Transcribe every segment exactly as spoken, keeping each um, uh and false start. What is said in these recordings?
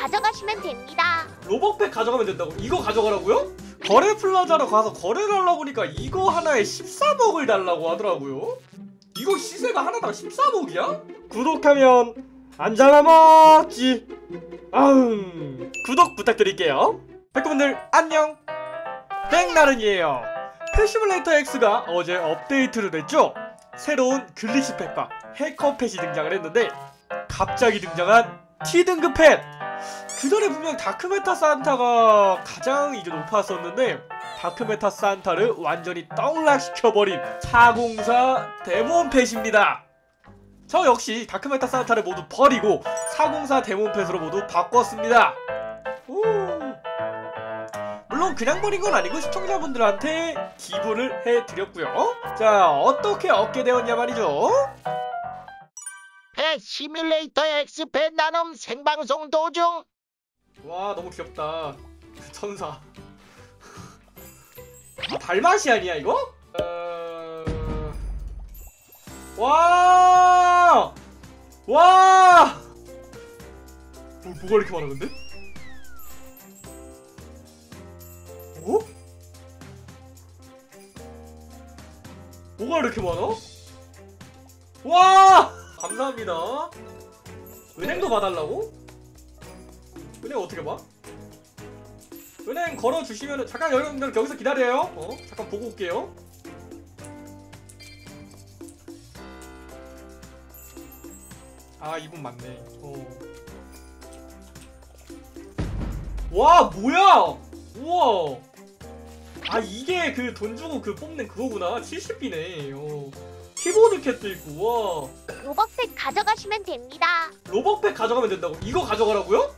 가져가시면 됩니다. 로벅백 가져가면 된다고? 이거 가져가라고요? 거래 플라자로 가서 거래를 하려고 보니까 이거 하나에 십삼억을 달라고 하더라고요. 이거 시세가 하나당 십삼억이야? 구독하면 안 잡아먹지. 아흥. 구독 부탁드릴게요. 백구분들 안녕. 백나른이에요. 패시뮬레이터 X가 어제 업데이트를 했죠. 새로운 글리치 펫과 해커 펫이 등장을 했는데 갑자기 등장한 T등급 펫! 그 전에 분명 다크메타 산타가 가장 이제 높았었는데 다크메타 산타를 완전히 떡락시켜버린 사공사 데몬 펫입니다. 저 역시 다크메타 산타를 모두 버리고 사공사 데몬 펫으로 모두 바꿨습니다. 오. 물론 그냥 버린 건 아니고 시청자분들한테 기부를 해드렸고요. 자, 어떻게 얻게 되었냐 말이죠. 패시뮬레이터 X 펫 나눔 생방송 도중. 와, 너무 귀엽다. 천사. 아, 달마시안이야 이거? 어... 와! 와! 뭐, 뭐가 이렇게 많아 근데? 어? 뭐가 이렇게 많아? 와! 감사합니다. 은행도 봐달라고? 은행 어떻게 봐? 은행 걸어주시면은 잠깐 여러분들 여기서 기다려요. 어? 잠깐 보고 올게요. 아, 이분 맞네. 어. 와, 뭐야! 우와! 아, 이게 그 돈 주고 그 뽑는 그거구나. 칠십 비네. 어. 키보드 캣도 있고, 와. 로벅백 가져가시면 됩니다. 로벅백 가져가면 된다고? 이거 가져가라고요?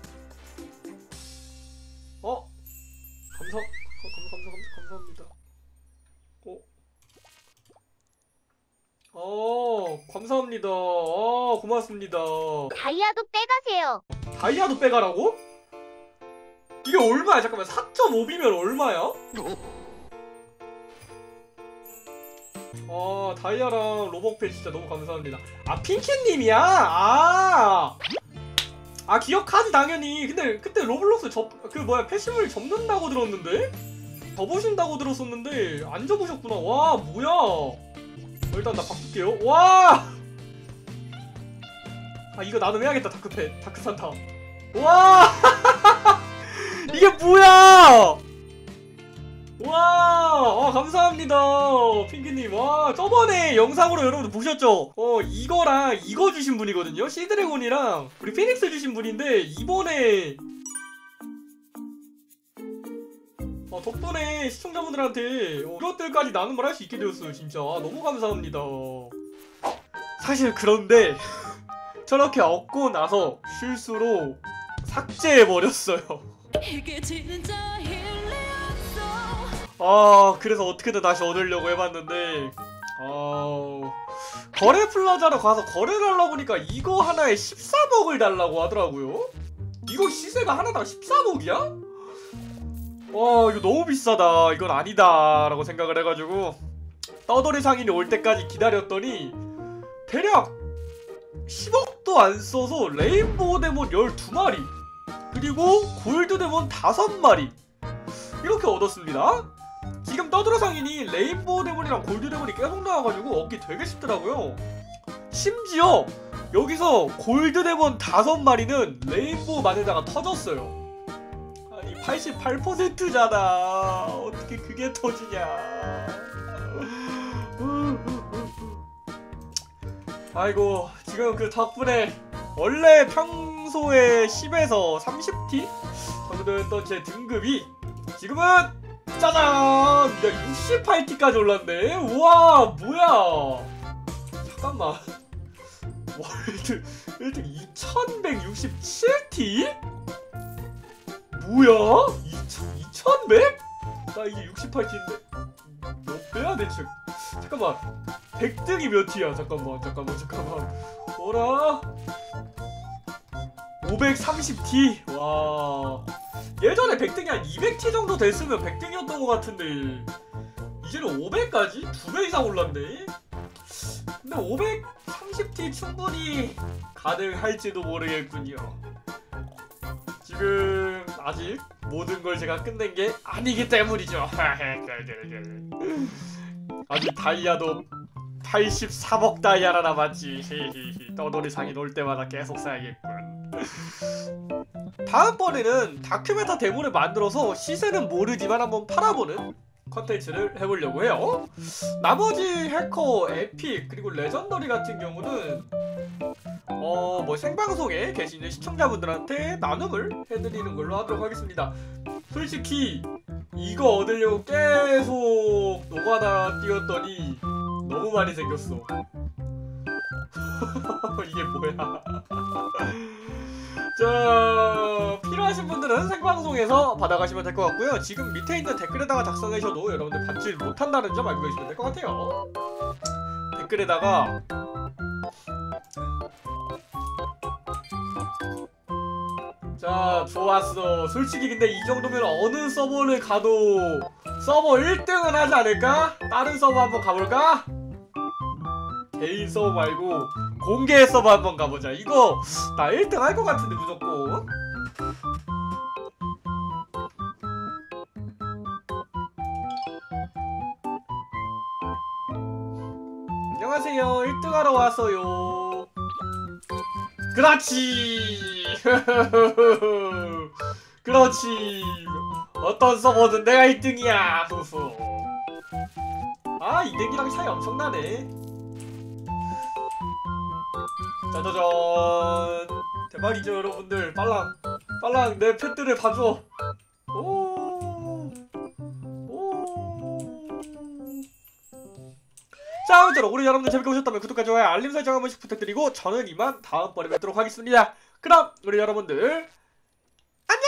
어? 감사, 감사, 감사, 감사, 감사합니다. 어? 어, 감사합니다. 아, 고맙습니다. 다이아도 빼가세요. 다이아도 빼가라고? 이게 얼마야? 잠깐만, 사 점 오 비면 얼마야? 아, 다이아랑 로벅펜 진짜 너무 감사합니다. 아, 핑키님이야? 아! 아, 기억하지 당연히. 근데 그때 로블록스 접, 그 뭐야 패시물 접는다고 들었는데? 접으신다고 들었었는데 안 접으셨구나. 와, 뭐야. 어, 일단 나 바꿀게요. 와! 아, 이거 나도 해야겠다. 다크펫, 다크산타. 와! 이게 뭐야! 와, 아, 감사합니다, 핑키님. 와, 저번에 영상으로 여러분들 보셨죠? 어, 이거랑 이거 주신 분이거든요. 시드래곤이랑 우리 피닉스 주신 분인데 이번에 어, 덕분에 시청자분들한테 어, 이것들까지 나눔을 할 수 있게 되었어요. 진짜 아, 너무 감사합니다. 사실 그런데 저렇게 얻고 나서 실수로 삭제해버렸어요. 이게 진짜 아, 그래서 어떻게든 다시 얻으려고 해봤는데 아... 거래 플라자로 가서 거래를 하려고 보니까 이거 하나에 십삼억을 달라고 하더라고요. 이거 시세가 하나당 십삼억이야? 와, 이거 너무 비싸다. 이건 아니다 라고 생각을 해가지고 떠돌이 상인이 올 때까지 기다렸더니 대략 십억도 안 써서 레인보우 데몬 열두 마리 그리고 골드 데몬 다섯 마리 이렇게 얻었습니다. 지금 떠들어 상인이 레인보우 데몬이랑 골드 데몬이 계속 나와가지고 얻기 되게 쉽더라고요. 심지어 여기서 골드 데몬 다섯 마리는 레인보우 만에다가 터졌어요. 아니 팔십팔 퍼센트잖아 어떻게 그게 터지냐. 아이고, 지금 그 덕분에 원래 평소에 십에서 삼십 티 정도 했던 제 등급이 지금은 짜잔! 육십팔 티까지 올랐네? 우와, 뭐야! 잠깐만. 월드 일 등 이천백육십칠 티? 뭐야? 이천백? 나 이게 육십팔 티인데? 몇 배야, 대체? 잠깐만. 백 등이 몇 티야? 잠깐만, 잠깐만, 잠깐만. 뭐라? 오백삼십 티? 와. 예전에 백 등이 한 이백 티 정도 됐으면 백 등이었던 것 같은데 이제는 오백까지? 두 배 이상 올랐네? 근데 오백삼십 티 충분히 가능할지도 모르겠군요. 지금 지금 아직 모든 걸 제가 끝낸 게 아니기 때문이죠. 아직 다이아도 팔십삼억 다이아나 남았지. 떠돌이 상인 올 때마다 계속 사야겠군. 다음번에는 다큐멘터 데모를 만들어서 시세는 모르지만 한번 팔아보는 컨텐츠를 해보려고 해요. 나머지 해커, 에픽, 그리고 레전더리 같은 경우는 어 뭐 생방송에 계시는 시청자분들한테 나눔을 해드리는 걸로 하도록 하겠습니다. 솔직히 이거 얻으려고 계속 노가다 뛰었더니 너무 많이 생겼어. 이게 뭐야. 자, 필요하신 분들은 생방송에서 받아가시면 될 것 같고요. 지금 밑에 있는 댓글에다가 작성하셔도 여러분들 받지 못한다는 점 알고 계시면 될 것 같아요. 댓글에다가 자, 좋았어. 솔직히 근데 이 정도면 어느 서버를 가도 서버 일 등은 하지 않을까? 다른 서버 한번 가볼까? 개인 서버 말고 공개 서버 한번 가보자. 이거 나 일 등 할 것 같은데 무조건. 안녕하세요. 일 등 하러 왔어요. 그렇지. 그렇지. 어떤 서버든 내가 일 등이야. 아, 이 등이랑 차이 엄청나네. 짜자잔. 대박이죠 여러분들. 빨랑 빨랑 내 펫들을 봐줘. 오. 오. 자, 아무쪼록 우리 여러분들 재밌게 보셨다면 구독과 좋아요 알림 설정 한 번씩 부탁드리고 저는 이만 다음번에 뵙도록 하겠습니다. 그럼 우리 여러분들 안녕.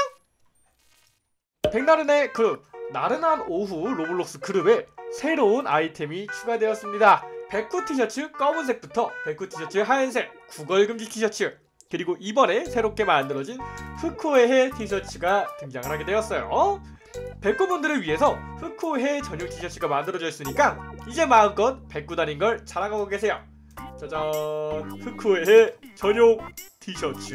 백나른의 그룹 나른한 오후 로블록스 그룹에 새로운 아이템이 추가되었습니다. 백구 티셔츠 검은색부터 백구 티셔츠 하얀색, 구걸금지 티셔츠, 그리고 이번에 새롭게 만들어진 흑호의 티셔츠가 등장을 하게 되었어요. 백구분들을 위해서 흑호의 전용 티셔츠가 만들어져 있으니까 이제 마음껏 백구 다닌 걸 자랑하고 계세요. 짜잔, 흑호의 전용 티셔츠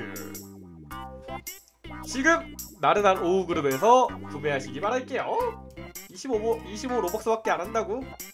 지금 나른한 오후 그룹에서 구매하시기 바랄게요. 이십오, 이십오 로벅스밖에 안 한다고?